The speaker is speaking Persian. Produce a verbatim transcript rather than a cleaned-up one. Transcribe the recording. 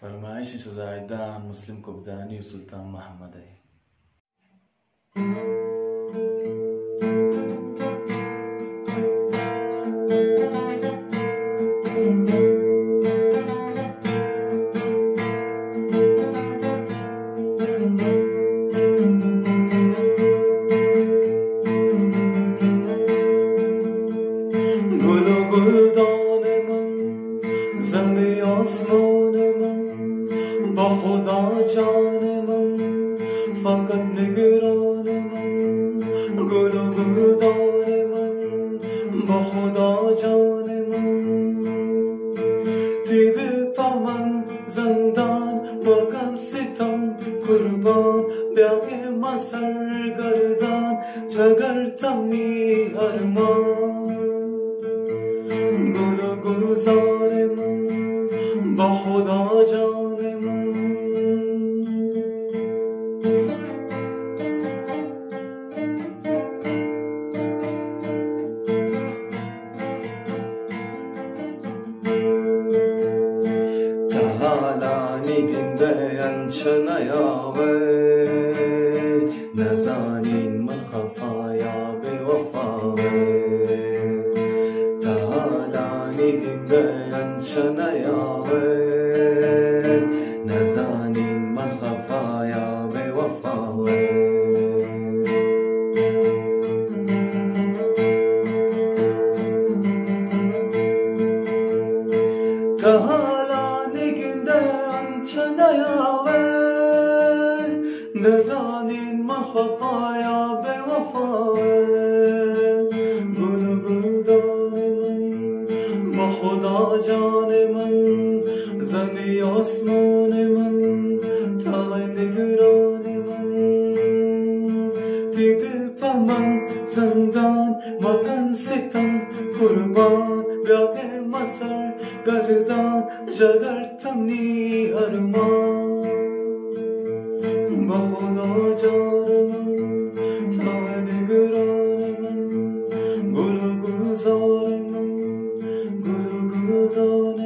فرمایشی زایدان مسلم کبدانی و سلطان محمدی. گل و گلدان من، زمین آسمان من، با خدا جان من، فقط نگران من. گل و گلدان من، با خدا جان من، دیده پا من زندان با کن ستم قربان. بیاگه ما سرگردان جگرتم نی ارمان. گل و گلزار من، با خدا جان من. تا حالا نگنده انچنایاوه، نزانین من خفایا به وفاوه. تا حالا نگنده انچنایاوه، نزانین من خفایا به وفاوه. تا حالا نگنده انچنایاوه، نزانین من خفایا به وفاوه. گل و گلدان من، با خدا جان من، زمین آسمان من، تای نگران من. دیده پا من زندان مکن ستم قربان. بیاگه ما سرگردان جگرتم نی ارمان. با خدا جان من، تای نگران من. گل و گلزار من، گل و گلدان